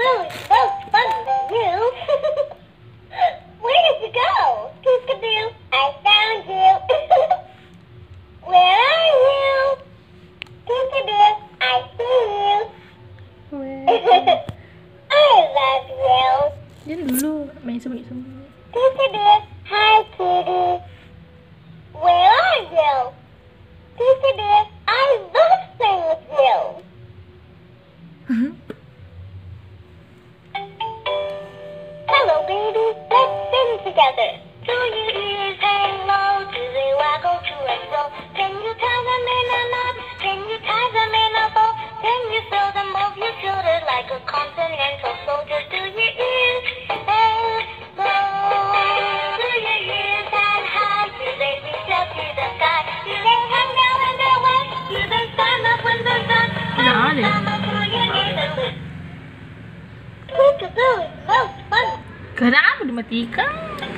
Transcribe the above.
Peekaboo is most fun with you. Where did you go? Peekaboo, I found you. Where are you? Peekaboo, I see you. I love you. Jadi dulu main sembunyi-sembunyi. Peekaboo, hi kitty. Where are you? Peekaboo, I love playing with you. Hello, baby. Let's sing together. Do your ears hang low? Do they waggle to and fro? Can you tie them in a knot? Can you tie them in a bow? Can you throw them over your shoulder like a continental soldier? Do your ears hang low? Do your ears hang high? Do they reach up to the sky? Do they hang down when they're wet? Do they stand up when they're done? Tidak ada. Peekaboo is most fun. Kenapa dimatikan?